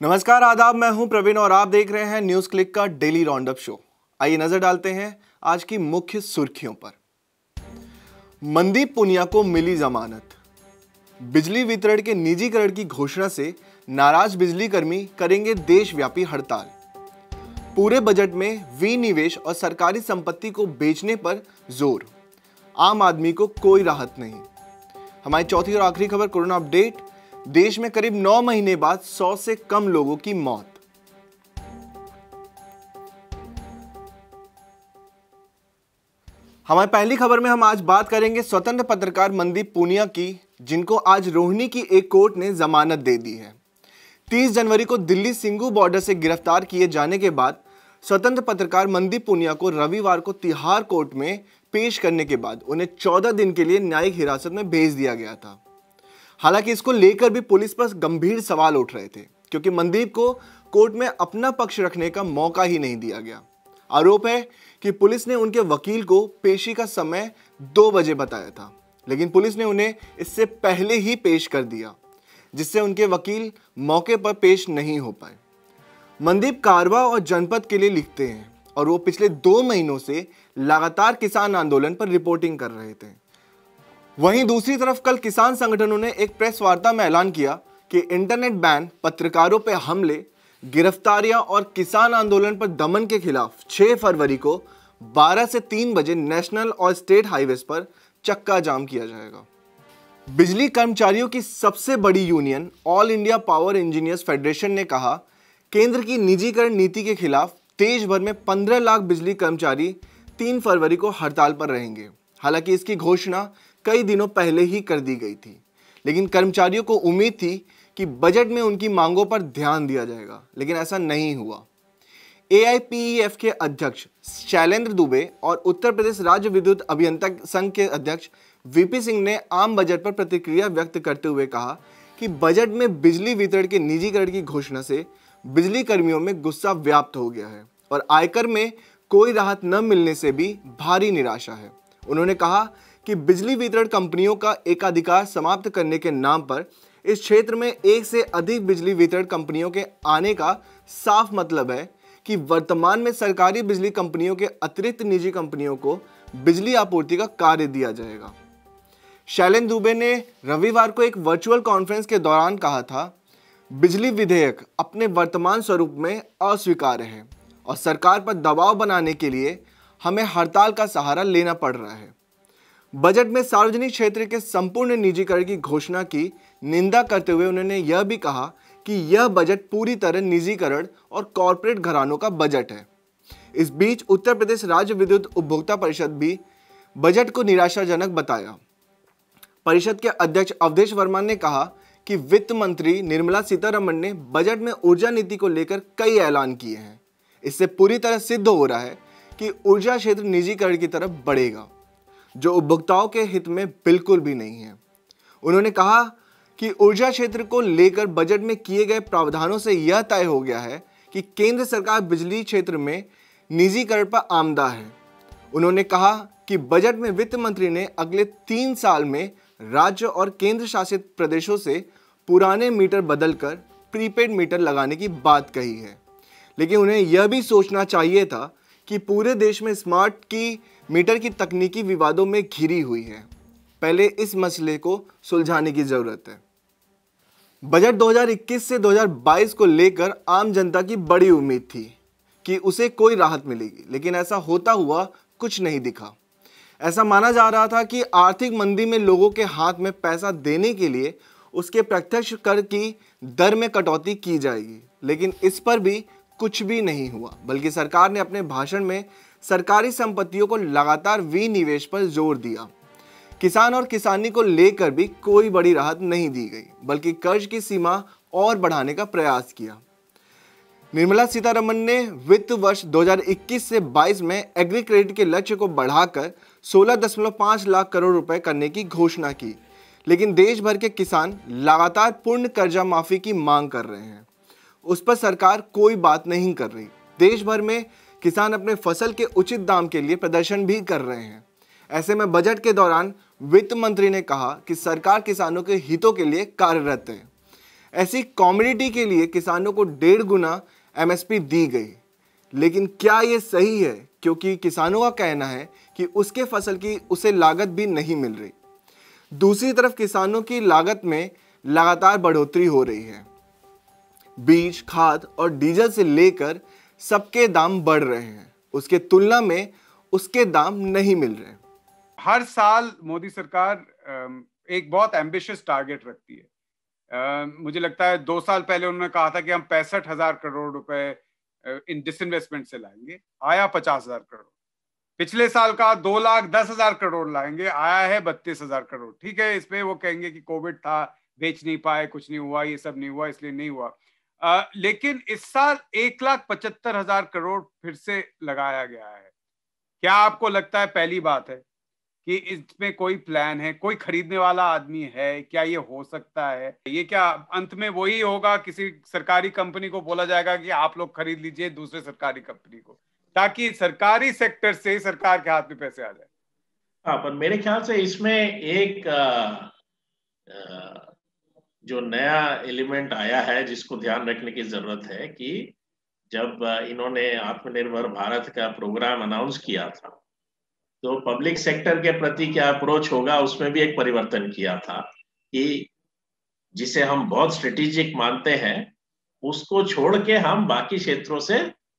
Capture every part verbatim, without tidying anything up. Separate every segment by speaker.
Speaker 1: नमस्कार, आदाब। मैं हूं प्रवीण और आप देख रहे हैं न्यूज क्लिक का डेली राउंडअप शो। आइए नजर डालते हैं आज की मुख्य सुर्खियों पर। मनदीप पुनिया को मिली जमानत। बिजली वितरण के निजीकरण की घोषणा से नाराज बिजली कर्मी करेंगे देशव्यापी हड़ताल। पूरे बजट में विनिवेश और सरकारी संपत्ति को बेचने पर जोर। आम आदमी को कोई राहत नहीं। हमारी चौथी और आखिरी खबर कोरोना अपडेट। देश में करीब नौ महीने बाद सौ से कम लोगों की मौत। हमारी पहली खबर में हम आज बात करेंगे स्वतंत्र पत्रकार मनदीप पुनिया की, जिनको आज रोहिणी की एक कोर्ट ने जमानत दे दी है। तीस जनवरी को दिल्ली सिंघू बॉर्डर से गिरफ्तार किए जाने के बाद स्वतंत्र पत्रकार मनदीप पुनिया को रविवार को तिहाड़ कोर्ट में पेश करने के बाद उन्हें चौदह दिन के लिए न्यायिक हिरासत में भेज दिया गया था। हालांकि इसको लेकर भी पुलिस पर गंभीर सवाल उठ रहे थे, क्योंकि मनदीप को कोर्ट में अपना पक्ष रखने का मौका ही नहीं दिया गया। आरोप है कि पुलिस ने उनके वकील को पेशी का समय दो बजे बताया था, लेकिन पुलिस ने उन्हें इससे पहले ही पेश कर दिया, जिससे उनके वकील मौके पर पेश नहीं हो पाए। मनदीप कारवा और जनपद के लिए लिखते हैं और वो पिछले दो महीनों से लगातार किसान आंदोलन पर रिपोर्टिंग कर रहे थे। वहीं दूसरी तरफ कल किसान संगठनों ने एक प्रेस वार्ता में ऐलान किया कि इंटरनेट बैन, पत्रकारों पर हमले, गिरफ्तारियां और किसान आंदोलन पर दमन के खिलाफ छह फरवरी को बारह से तीन बजे नेशनल और स्टेट हाईवेज पर चक्का जाम किया जाएगा। बिजली कर्मचारियों की सबसे बड़ी union All India Power Engineers Federation ने कहा, केंद्र की निजीकरण नीति के खिलाफ देश भर में पंद्रह लाख बिजली कर्मचारी तीन फरवरी को हड़ताल पर रहेंगे। हालांकि इसकी घोषणा कई दिनों पहले ही कर दी गई थी, लेकिन कर्मचारियों को उम्मीद थी कि बजट में उनकी मांगों पर ध्यान दिया जाएगा, लेकिन ऐसा नहीं हुआ। ए आई पी ई एफ के अध्यक्ष शैलेंद्र दुबे और उत्तर प्रदेश राज्य विद्युत अभियंता संघ के अध्यक्ष वी पी सिंह ने आम बजट पर प्रतिक्रिया व्यक्त करते हुए कहा कि बजट में बिजली वितरण के निजीकरण की घोषणा से बिजली कर्मियों में गुस्सा व्याप्त हो गया है और आयकर में कोई राहत न मिलने से भी भारी निराशा है। उन्होंने कहा कि बिजली वितरण कंपनियों का एकाधिकार समाप्त करने के नाम पर इस क्षेत्र में एक से अधिक बिजली वितरण कंपनियों के आने का साफ मतलब है कि वर्तमान में सरकारी बिजली कंपनियों के अतिरिक्त निजी कंपनियों को बिजली आपूर्ति का कार्य दिया जाएगा। शैलेंद्र दुबे ने रविवार को एक वर्चुअल कॉन्फ्रेंस के दौरान कहा था, बिजली विधेयक अपने वर्तमान स्वरूप में अस्वीकार्य है और सरकार पर दबाव बनाने के लिए हमें हड़ताल का सहारा लेना पड़ रहा है। बजट में सार्वजनिक क्षेत्र के संपूर्ण निजीकरण की घोषणा की निंदा करते हुए उन्होंने यह भी कहा कि यह बजट पूरी तरह निजीकरण और कॉरपोरेट घरानों का बजट है। इस बीच उत्तर प्रदेश राज्य विद्युत उपभोक्ता परिषद भी बजट को निराशाजनक बताया। परिषद के अध्यक्ष अवधेश वर्मा ने कहा कि वित्त मंत्री निर्मला सीतारमण ने बजट में ऊर्जा नीति को लेकर कई ऐलान किए हैं। इससे पूरी तरह सिद्ध हो रहा है कि ऊर्जा क्षेत्र निजीकरण की तरफ बढ़ेगा, जो उपभोक्ताओं के हित में बिल्कुल भी नहीं है। उन्होंने कहा कि ऊर्जा क्षेत्र को लेकर बजट में किए गए प्रावधानों से यह तय हो गया है कि केंद्र सरकार बिजली क्षेत्र में निजीकरण पर आमदा है। उन्होंने कहा कि बजट में वित्त मंत्री ने अगले तीन साल में राज्य और केंद्र शासित प्रदेशों से पुराने मीटर बदलकर प्रीपेड मीटर लगाने की बात कही है, लेकिन उन्हें यह भी सोचना चाहिए था कि पूरे देश में स्मार्ट की मीटर की तकनीकी विवादों में घिरी हुई है। पहले इस मसले को सुलझाने की जरूरत है। बजट दो हज़ार इक्कीस से दो हज़ार बाईस को लेकर आम जनता की बड़ी उम्मीद थी कि उसे कोई राहत मिलेगी, लेकिन ऐसा होता हुआ कुछ नहीं दिखा। ऐसा माना जा रहा था कि आर्थिक मंदी में लोगों के हाथ में पैसा देने के लिए उसके प्रत्यक्ष कर की दर में कटौती की जाएगी, लेकिन इस पर भी कुछ भी नहीं हुआ, बल्कि सरकार ने अपने भाषण में सरकारी संपत्तियों को लगातार विनिवेश पर जोर दिया। किसान और किसानी को लेकर भी कोई बड़ी राहत नहीं दी गई, बल्कि कर्ज की सीमा और बढ़ाने का प्रयास किया। निर्मला सीतारमण ने वित्त वर्ष दो हज़ार इक्कीस से बाईस में एग्री क्रेडिट के लक्ष्य को बढ़ाकर सोलह दशमलव पाँच लाख करोड़ रुपए करने की घोषणा की, लेकिन देश भर के किसान लगातार पूर्ण कर्जा माफी की मांग कर रहे हैं। उस पर सरकार कोई बात नहीं कर रही। देश भर में किसान अपने फसल के उचित दाम के लिए प्रदर्शन भी कर रहे हैं। ऐसे में बजट के दौरान वित्त मंत्री ने कहा कि सरकार किसानों के हितों के लिए कार्यरत है। ऐसी कॉमोडिटी के लिए किसानों को डेढ़ गुना एमएसपी दी गई। लेकिन क्या ये सही है? क्योंकि किसानों का कहना है कि उसके फसल की उसे लागत भी नहीं मिल रही। दूसरी तरफ किसानों की लागत में लगातार बढ़ोतरी हो रही है। बीज, खाद और डीजल से लेकर सबके दाम बढ़ रहे हैं, उसके तुलना में उसके दाम नहीं मिल रहे।
Speaker 2: हर साल मोदी सरकार एक बहुत एम्बिशियस टारगेट रखती है। Uh, मुझे लगता है दो साल पहले उन्होंने कहा था कि हम पैंसठ हजार करोड़ रुपए इन डिसइन्वेस्टमेंट से लाएंगे, आया पचास हजार करोड़। पिछले साल का दो लाख दस हजार करोड़ लाएंगे, आया है बत्तीस हजार करोड़। ठीक है, इसमें वो कहेंगे कि कोविड था, बेच नहीं पाए, कुछ नहीं हुआ, ये सब नहीं हुआ, इसलिए नहीं हुआ। आ, लेकिन इस साल एक लाख पचहत्तर हजार करोड़ फिर से लगाया गया है। क्या आपको लगता है, पहली बात है कि इसमें कोई प्लान है, कोई खरीदने वाला आदमी है? क्या ये हो सकता है? ये क्या अंत में वही होगा, किसी सरकारी कंपनी को बोला जाएगा कि आप लोग खरीद लीजिए दूसरे सरकारी कंपनी को, ताकि सरकारी सेक्टर से सरकार के हाथ में पैसे आ जाए?
Speaker 3: हाँ, पर मेरे ख्याल से इसमें एक आ, आ, जो नया एलिमेंट आया है जिसको ध्यान रखने की जरूरत है कि जब इन्होंने आत्मनिर्भर भारत का प्रोग्राम अनाउंस किया था तो पब्लिक सेक्टर के प्रति क्या अप्रोच होगा उसमें भी एक परिवर्तन किया था कि जिसे हम बहुत स्ट्रेटेजिक मानते हैं उसको छोड़ के हम बाकी क्षेत्रों से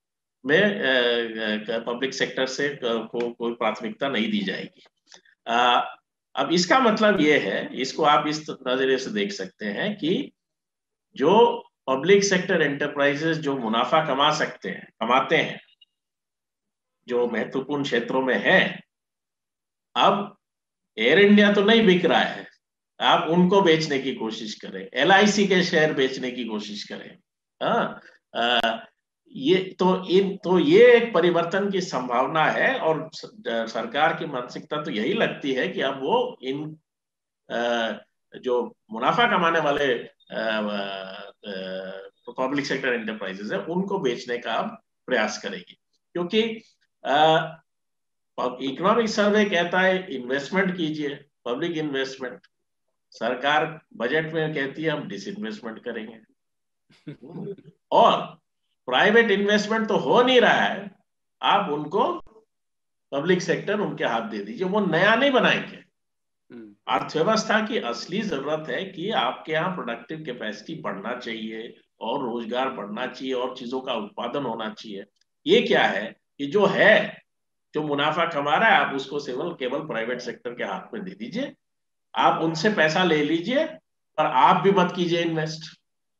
Speaker 3: में पब्लिक सेक्टर से को कोई प्राथमिकता नहीं दी जाएगी। आ, अब इसका मतलब ये है, इसको आप इस नजरिए से देख सकते हैं कि जो पब्लिक सेक्टर एंटरप्राइजेस जो मुनाफा कमा सकते हैं, कमाते हैं, जो महत्वपूर्ण क्षेत्रों में है, अब एयर इंडिया तो नहीं बिक रहा है, आप उनको बेचने की कोशिश करें, एल आई सी के शेयर बेचने की कोशिश करें। हाँ, ये तो इन तो ये एक परिवर्तन की संभावना है और सरकार की मानसिकता तो यही लगती है कि अब वो इन जो मुनाफा कमाने वाले पब्लिक सेक्टर एंटरप्राइजेस है उनको बेचने का अब प्रयास करेगी। क्योंकि इकोनॉमिक सर्वे कहता है इन्वेस्टमेंट कीजिए, पब्लिक इन्वेस्टमेंट। सरकार बजट में कहती है हम डिसइन्वेस्टमेंट करेंगे और प्राइवेट इन्वेस्टमेंट तो हो नहीं रहा है, आप उनको पब्लिक सेक्टर उनके हाथ दे दीजिए, वो नया नहीं बनाएंगे। अर्थव्यवस्था की असली जरूरत है कि आपके यहाँ प्रोडक्टिव कैपेसिटी बढ़ना चाहिए और रोजगार बढ़ना चाहिए और चीजों का उत्पादन होना चाहिए। ये क्या है कि जो है, जो मुनाफा कमा रहा है, आप उसको केवल केवल प्राइवेट सेक्टर के हाथ में दे दीजिए, आप उनसे पैसा ले लीजिए पर आप भी मत कीजिए इन्वेस्ट।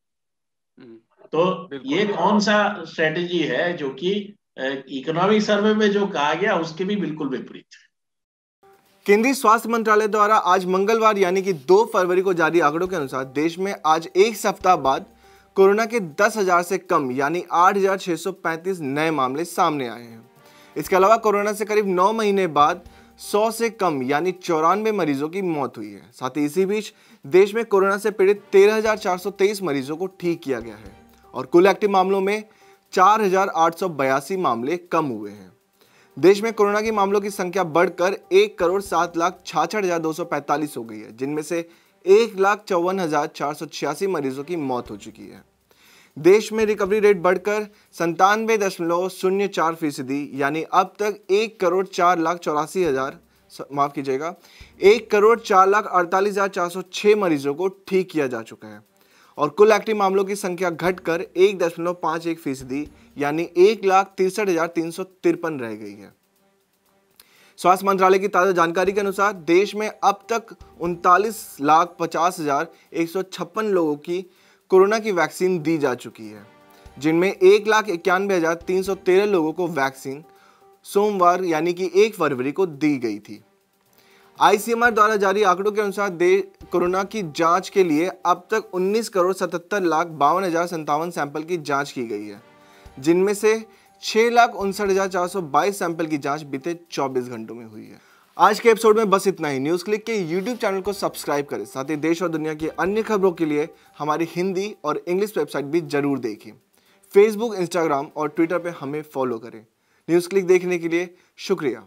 Speaker 3: तो ये कौन सा स्ट्रेटेजी है जो कि इकोनॉमिक सर्वे में जो कहा गया उसके भी बिल्कुल विपरीत है।
Speaker 1: केंद्रीय स्वास्थ्य मंत्रालय द्वारा आज मंगलवार यानी कि दो फरवरी को जारी आंकड़ों के अनुसार देश में आज एक सप्ताह बाद कोरोना के दस हजार से कम यानी आठ हजार छह सौ पैंतीस नए मामले सामने आए हैं। इसके अलावा कोरोना से करीब नौ महीने बाद सौ से कम यानी चौरानवे मरीजों की मौत हुई है। साथ ही इसी बीच देश में कोरोना से पीड़ित तेरह हजार चार सौ तेईस मरीजों को ठीक किया गया है और कुल एक्टिव मामलों में चार हजार आठ सौ बयासी मामले कम हुए हैं। देश में कोरोना के मामलों की संख्या बढ़कर एक करोड़ सात लाख छाछठ हजार दो सौ पैंतालीस हो गई है, जिनमें से एक लाख चौवन हजार चार सौ छियासी मरीजों की मौत हो चुकी है। देश में रिकवरी रेट बढ़कर संतानवे दशमलव शून्य चार फीसदी यानी अब तक एक करोड़ चार लाख चौरासी हजार माफ कीजिएगा एक करोड़ चार लाख अड़तालीस हजार चार सौ छह मरीजों को ठीक किया जा चुका है और कुल एक्टिव मामलों की संख्या घटकर एक दशमलव पांच एक फीसदी यानी एक लाख तिरसठ हजार तीन सौ तिरपन रह गई है। स्वास्थ्य मंत्रालय की ताजा जानकारी के अनुसार देश में अब तक उनतालीस लाख पचास हजार एक सौ छप्पन लोगों की कोरोना की वैक्सीन दी जा चुकी है, जिनमें एक लाख इक्यानवे हजार तीन सौ तेरह लोगों को वैक्सीन सोमवार यानी कि एक फरवरी को दी गई थी। आई सी एम आर द्वारा जारी आंकड़ों के अनुसार देश कोरोना की जांच के लिए अब तक उन्नीस करोड़ सतहत्तर लाख बावन हजार संतावन सैंपल की जांच की गई है, जिनमें से छह लाख उनसठ हजार चार सौ बाईस सैंपल की जांच बीते चौबीस घंटों में हुई है। आज के एपिसोड में बस इतना ही। न्यूज़ क्लिक के यूट्यूब चैनल को सब्सक्राइब करें, साथ ही देश और दुनिया की अन्य खबरों के लिए हमारी हिंदी और इंग्लिश वेबसाइट भी जरूर देखें। फेसबुक, इंस्टाग्राम और ट्विटर पर हमें फॉलो करें। न्यूज़ क्लिक देखने के लिए शुक्रिया।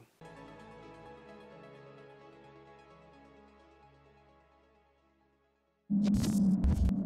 Speaker 4: you